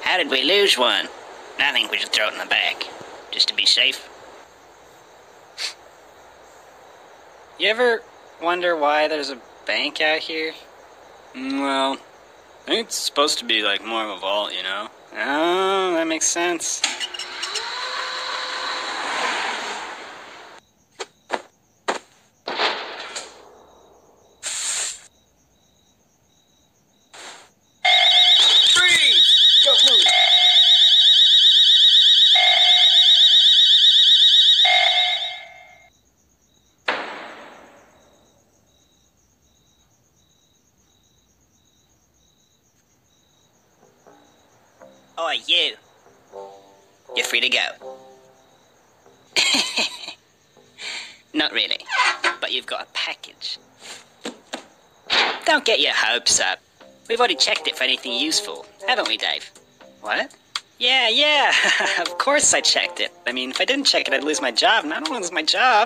How did we lose one? I think we should throw it in the back, just to be safe. You ever wonder why there's a bank out here? Well, I think it's supposed to be like more of a vault, you know? Oh, that makes sense. Freeze! Don't move. Oi, you. You're free to go. Not really, but you've got a package. Don't get your hopes up. We've already checked it for anything useful, haven't we, Dave? What? Yeah, of course I checked it. I mean, if I didn't check it, I'd lose my job, and I don't want to lose my job.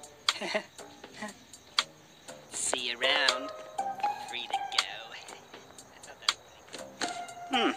See you around. Free to go.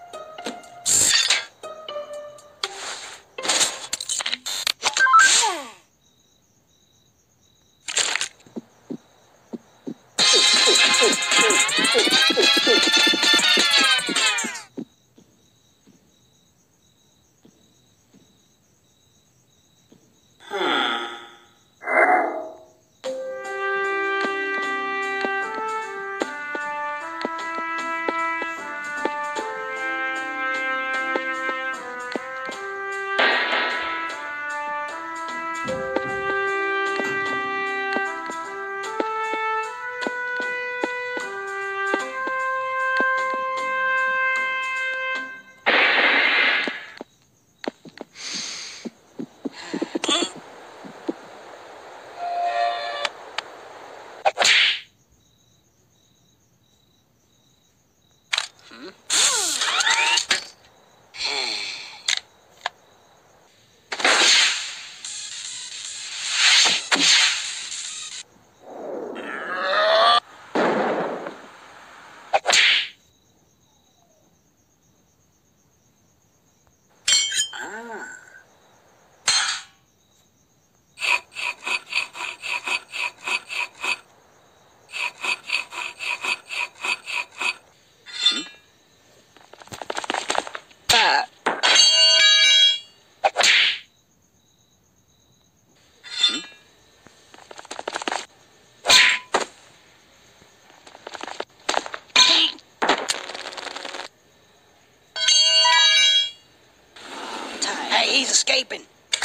Hey, he's escaping.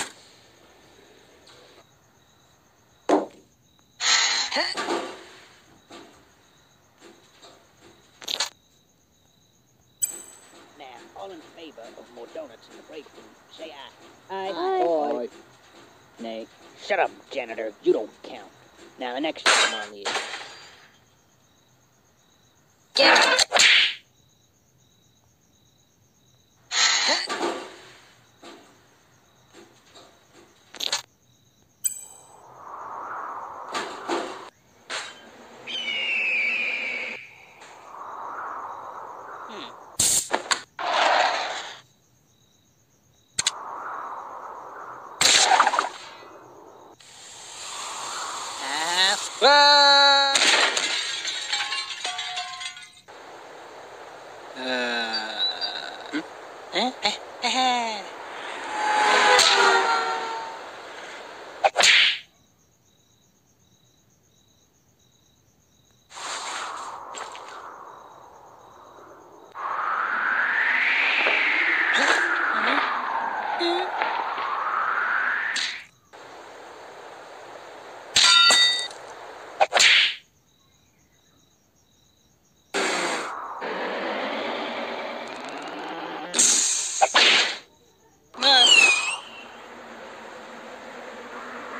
Now, all in favor of more donuts in the break room, say aye. Aye. Aye. Nay. Shut up, janitor. You don't count. Now, the next item on the list. Get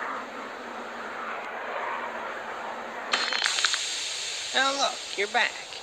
Oh, look, you're back.